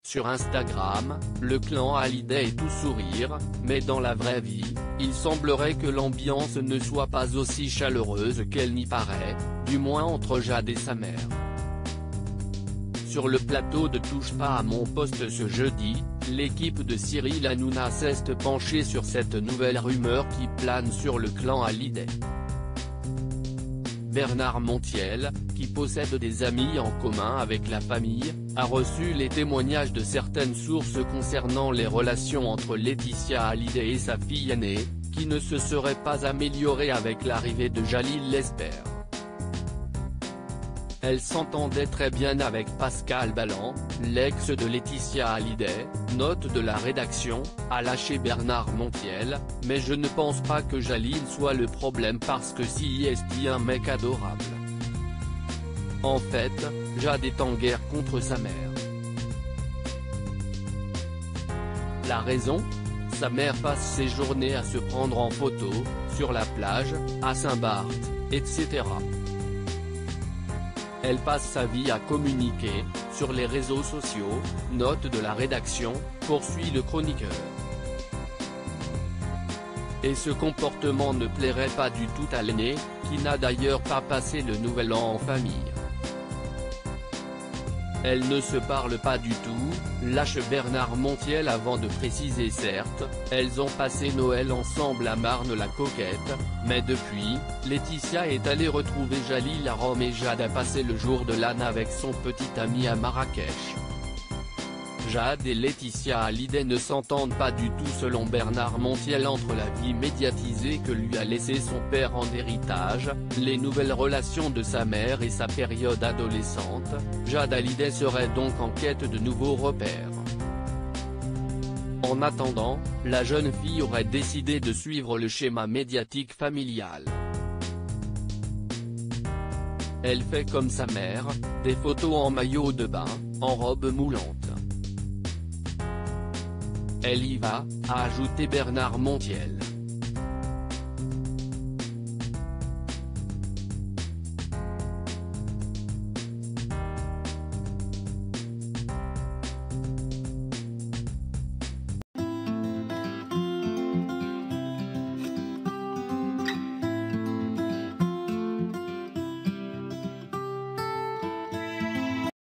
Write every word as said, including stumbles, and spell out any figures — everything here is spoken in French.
Sur Instagram, le clan Hallyday est tout sourire, mais dans la vraie vie, il semblerait que l'ambiance ne soit pas aussi chaleureuse qu'elle n'y paraît, du moins entre Jade et sa mère. Sur le plateau de Touche pas à mon poste ce jeudi, l'équipe de Cyril Hanouna s'est penchée sur cette nouvelle rumeur qui plane sur le clan Hallyday. Bernard Montiel, qui possède des amis en commun avec la famille, a reçu les témoignages de certaines sources concernant les relations entre Laetitia Hallyday et sa fille aînée, qui ne se seraient pas améliorées avec l'arrivée de Jalil Lesper. Elle s'entendait très bien avec Pascal Ballan, l'ex de Laetitia Hallyday, note de la rédaction, a lâché Bernard Montiel, mais je ne pense pas que Jalil soit le problème parce que si est un mec adorable. En fait, Jade est en guerre contre sa mère. La raison ? Sa mère passe ses journées à se prendre en photo, sur la plage, à Saint-Barth, et cetera. Elle passe sa vie à communiquer, sur les réseaux sociaux, note de la rédaction, poursuit le chroniqueur. Et ce comportement ne plairait pas du tout à l'aîné, qui n'a d'ailleurs pas passé le nouvel an en famille. Elles ne se parlent pas du tout, lâche Bernard Montiel avant de préciser certes, elles ont passé Noël ensemble à Marne-la-Coquette, mais depuis, Laetitia est allée retrouver Jalil à Rome et Jade a passé le jour de l'an avec son petit ami à Marrakech. Jade et Laetitia Hallyday ne s'entendent pas du tout selon Bernard Montiel entre la vie médiatisée que lui a laissé son père en héritage, les nouvelles relations de sa mère et sa période adolescente, Jade Hallyday serait donc en quête de nouveaux repères. En attendant, la jeune fille aurait décidé de suivre le schéma médiatique familial. Elle fait comme sa mère, des photos en maillot de bain, en robe moulante. Elle y va, a ajouté Bernard Montiel.